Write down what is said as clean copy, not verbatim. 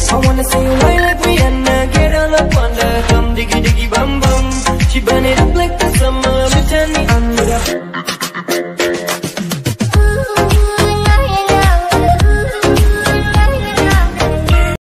I wanna see you right like Rihanna. Get all up under, come